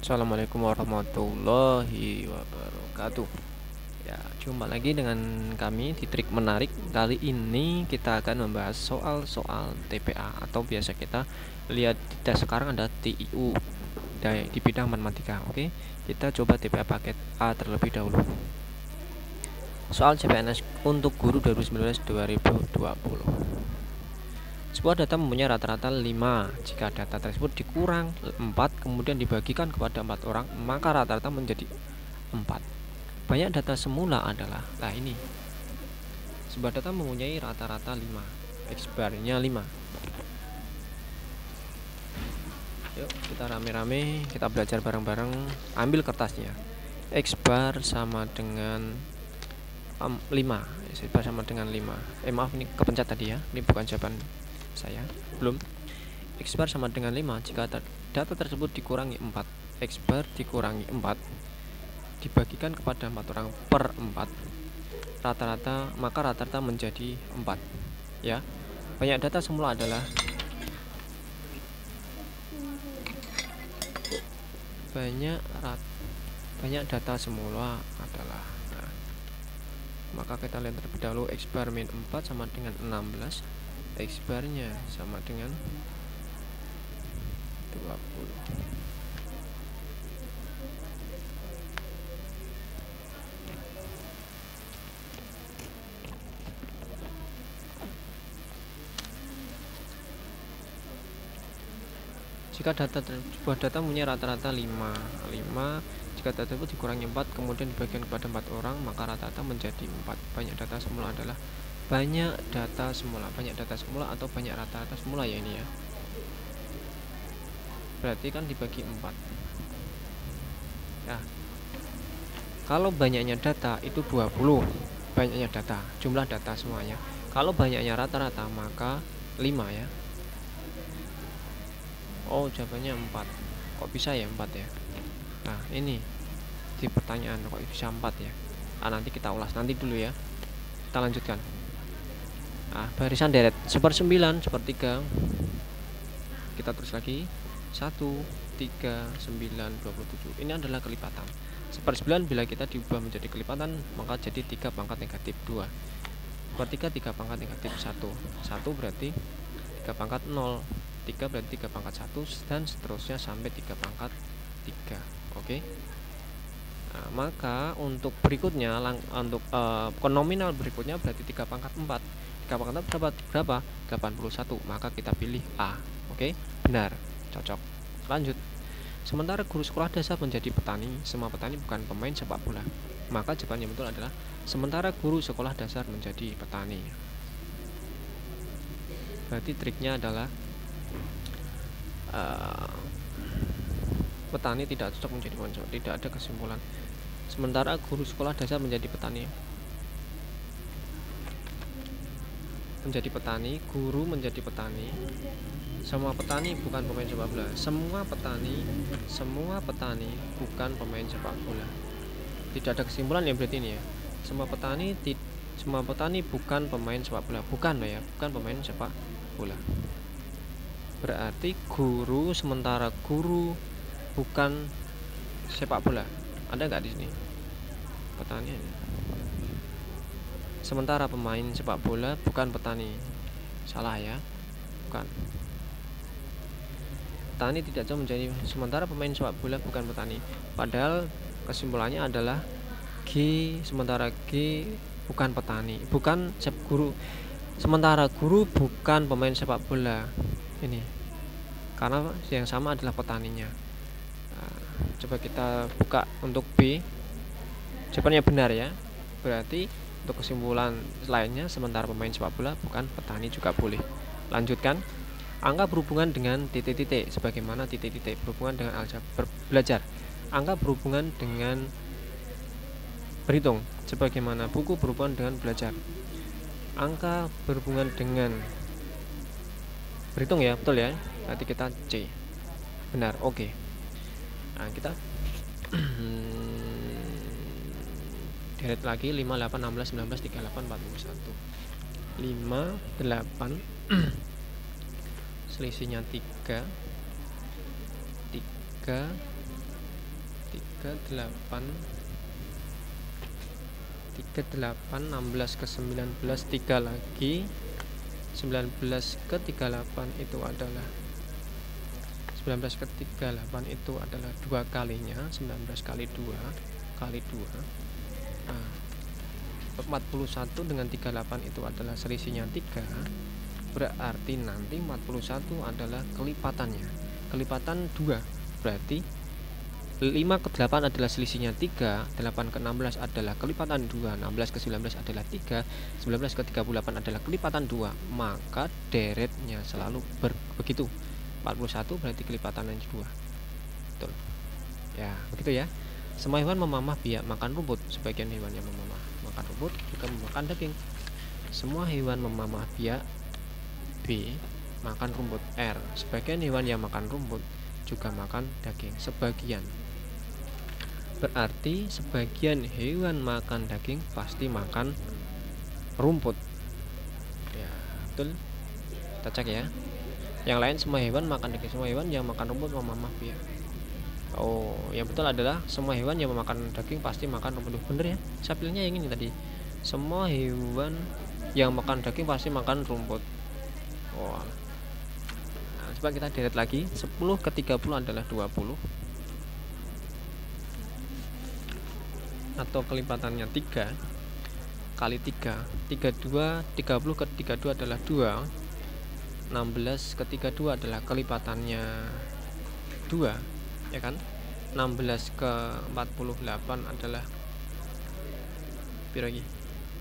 Assalamualaikum warahmatullahi wabarakatuh. Ya, jumpa lagi dengan kami di trik menarik. Kali ini kita akan membahas soal-soal TPA atau biasa kita lihat sekarang ada TIU di bidang matematika. Oke, kita coba TPA paket A terlebih dahulu. Soal CPNS untuk guru 2019-2020. Sebuah data mempunyai rata-rata 5. Jika data tersebut dikurang 4 kemudian dibagikan kepada 4 orang, maka rata-rata menjadi 4. Banyak data semula adalah, ini sebuah data mempunyai rata-rata 5, X bar-nya 5. Yuk kita rame-rame, kita belajar bareng-bareng. Ambil kertasnya. X bar sama dengan 5. X bar sama dengan 5. Maaf, ini kepencet tadi ya. Ini bukan jawaban saya, belum. X bar sama dengan 5 jika data tersebut dikurangi 4. X bar dikurangi 4 dibagikan kepada 4 orang per 4 rata-rata, maka rata-rata menjadi 4 ya. Banyak data semula adalah banyak data semula adalah, maka kita lihat terlebih dahulu. X bar min 4 sama dengan 16, X bar nya sama dengan 20. Jika sebuah data punya rata-rata 5, jika data tersebut dikurangi 4 kemudian dibagikan kepada 4 orang, maka rata-rata menjadi 4. Banyak data semula adalah banyak data semula atau banyak rata-rata semula ya ini ya. Berarti kan dibagi 4. Ya. Kalau banyaknya data itu 20. Banyaknya data, jumlah data semuanya. Kalau banyaknya rata-rata maka 5 ya. Oh, jawabannya 4. Kok bisa ya 4 ya? Nah, ini di pertanyaan kok bisa 4 ya. Nanti kita ulas nanti dulu ya. Kita lanjutkan. Barisan deret 1/9, 1/3. Kita terus lagi 1, 3, 9, 27. Ini adalah kelipatan. 1/9 bila kita diubah menjadi kelipatan maka jadi 3 pangkat negatif 2. 1/3 3 pangkat negatif 1. 1 berarti 3 pangkat 0. 3 berarti 3 pangkat 1 dan seterusnya sampai 3 pangkat 3. Oke. Maka untuk berikutnya untuk nominal berikutnya berarti 3 pangkat 4. 3 pangkat 4 berapa? 81. Maka kita pilih A. Oke, benar, cocok. Lanjut. Sementara guru sekolah dasar menjadi petani, semua petani bukan pemain sepak bola. Maka jawaban yang betul adalah sementara guru sekolah dasar menjadi petani. Berarti triknya adalah petani tidak cocok menjadi pemain, tidak ada kesimpulan. Sementara guru sekolah dasar menjadi petani, guru menjadi petani. Semua petani bukan pemain sepak bola. Semua petani bukan pemain sepak bola. Tidak ada kesimpulan ya berarti ini ya. Semua petani bukan pemain sepak bola. Bukan pemain sepak bola. Berarti sementara guru bukan sepak bola. Ada nggak di sini? Petani. Sementara pemain sepak bola bukan petani. Salah ya. Bukan. Petani tidak cocok menjadi sementara pemain sepak bola bukan petani. Padahal kesimpulannya adalah G, sementara G bukan petani, bukan guru. Sementara guru bukan pemain sepak bola. Ini karena yang sama adalah petaninya. Coba kita buka untuk B. Jawabannya benar ya. Berarti untuk kesimpulan lainnya sementara pemain sepak bola bukan petani juga boleh. Lanjutkan. Angka berhubungan dengan titik-titik sebagaimana titik-titik berhubungan dengan aljabar belajar. Angka berhubungan dengan berhitung sebagaimana buku berhubungan dengan belajar. Angka berhubungan dengan berhitung ya, betul ya. Nanti kita C. Benar, oke. Kita deret lagi 5, 8, 16, 19, 38, 41. 5, 8 selisihnya 3 38 16 ke 19 3 lagi 19 ke 38 itu adalah 19 ke 38 itu adalah 2 kalinya 19 kali 2 kali 2. Nah, 41 dengan 38 itu adalah selisihnya 3. Berarti nanti 41 adalah kelipatannya. Kelipatan 2. Berarti 5 ke 8 adalah selisihnya 3, 8 ke 16 adalah kelipatan 2, 16 ke 19 adalah 3, 19 ke 38 adalah kelipatan 2. Maka deretnya selalu begitu. 41 berarti kelipatannya 2. Betul. Ya, begitu ya. Semua hewan memamah biak makan rumput. Sebagian hewan yang memamah makan rumput juga memakan daging. Semua hewan memamah biak B makan rumput. R. Sebagian hewan yang makan rumput juga makan daging. Sebagian. Berarti sebagian hewan makan daging pasti makan rumput. Ya, betul. Kita cek ya. Yang lain semua hewan makan daging. Semua hewan yang makan rumput memamah biak. Oh, yang betul adalah semua hewan yang memakan daging pasti makan rumput. Bener ya? Saya pilihnya yang ini tadi. Semua hewan yang makan daging pasti makan rumput. Oh. Nah, coba kita deret lagi. 10 ke 30 adalah 20. Atau kelipatannya 3 kali 3. 32 30 ke 32 adalah 2. 16 ke 32 adalah kelipatannya 2. Ya kan, 16 ke 48 adalah berapa lagi?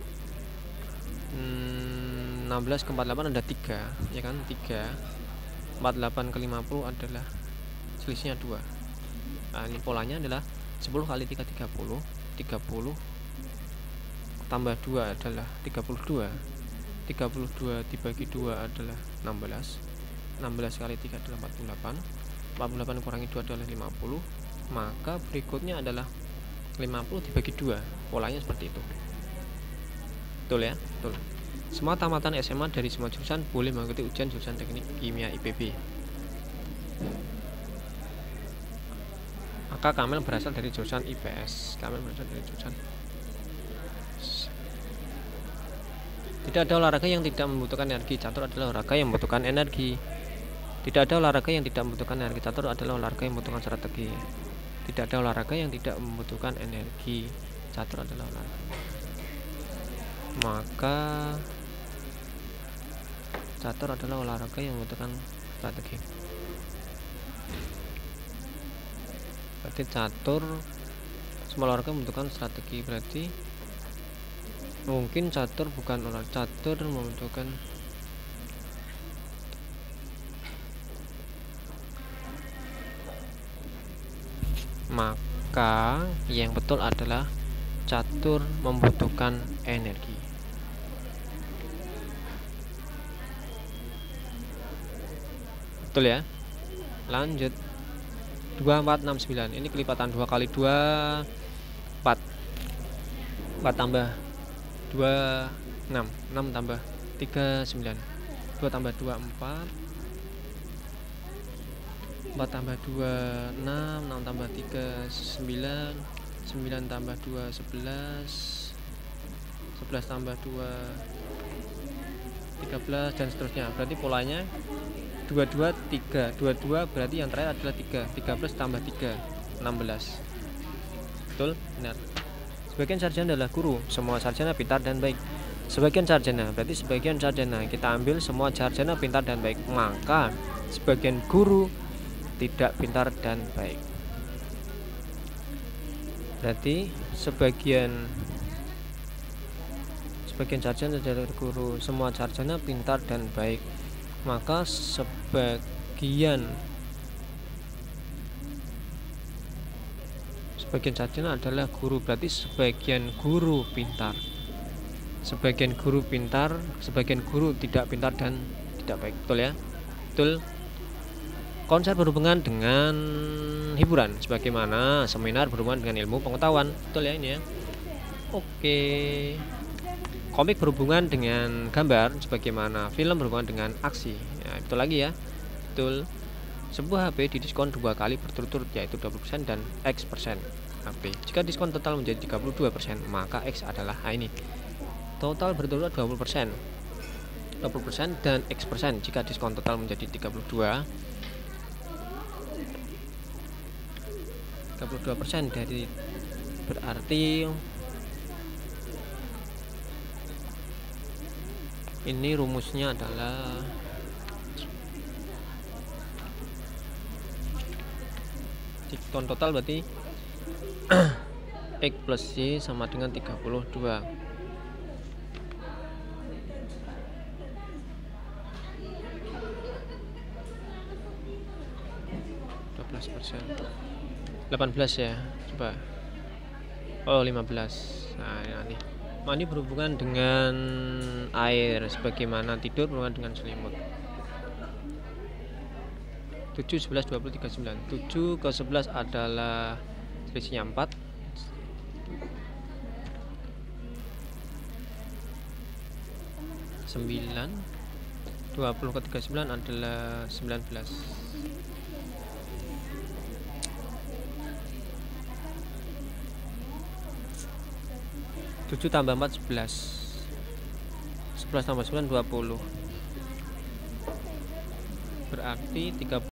16 ke 48 ada 3, ya kan, 3. 48 ke 50 adalah selisihnya 2. Nah, ini polanya adalah 10 kali 3 30, 30 tambah 2 adalah 32. 32 dibagi 2 adalah 16. 16 kali 3 adalah 48. 48 kurangi 2 adalah 50. Maka berikutnya adalah 50 dibagi 2. Polanya seperti itu. Betul ya? Betul. Semua tamatan SMA dari semua jurusan boleh mengikuti ujian jurusan teknik kimia IPB. Maka Kamil berasal dari jurusan IPS. Kamil berasal dari jurusan. Tidak ada olahraga yang tidak membutuhkan energi. Catur adalah olahraga yang membutuhkan energi. Tidak ada olahraga yang tidak membutuhkan energi. Catur adalah olahraga yang membutuhkan strategi. Tidak ada olahraga yang tidak membutuhkan energi. Catur adalah olahraga. Maka catur adalah olahraga yang membutuhkan strategi. Berarti catur semua olahraga membutuhkan strategi. Berarti mungkin catur bukan olahraga. Catur membutuhkan. Maka yang betul adalah catur membutuhkan energi. Betul ya? Lanjut. 2 4 6 9. Ini kelipatan 2 kali 2 4. 4 tambah 2 6. 6 tambah 3 9. 2 tambah 2 4. 4 tambah 2 6, 6 tambah 3 9, 9 tambah 2 11, 11 tambah 2 13 dan seterusnya. Berarti polanya 22 3. 22 berarti yang terakhir adalah 3. 13 tambah 3 16. Betul? Benar. Sebagian sarjana adalah guru. Semua sarjana pintar dan baik. Sebagian sarjana berarti sebagian sarjana. Kita ambil semua sarjana pintar dan baik. Maka sebagian guru tidak pintar dan baik. Berarti sebagian sarjana adalah guru. Semua sarjana pintar dan baik. Maka sebagian sarjana adalah guru. Berarti sebagian guru pintar. Sebagian guru pintar, sebagian guru tidak pintar dan tidak baik. Betul ya? Betul. Konser berhubungan dengan hiburan, sebagaimana seminar berhubungan dengan ilmu pengetahuan. Betul ya ini ya? Oke. Komik berhubungan dengan gambar, sebagaimana film berhubungan dengan aksi. Ya, betul lagi ya. Betul. Sebuah HP didiskon 2 kali berturut-turut, yaitu 20% dan X%. HP. Jika diskon total menjadi 32%, maka X adalah ini. Total berturut 20%. 20% dan X persen. Jika diskon total menjadi 32% dari berarti ini rumusnya adalah diskon total berarti X plus Y sama dengan 32. Persen 18 ya, coba. Oh 15. Nah ini mandi berhubungan dengan air sebagaimana tidur berhubungan dengan selimut. 7, 11, 20, 39. 7 ke 11 adalah selisihnya 4. 9. 20 ke 39 adalah 19. 7 tambah 4 11. 11 tambah 9 20. Berarti 30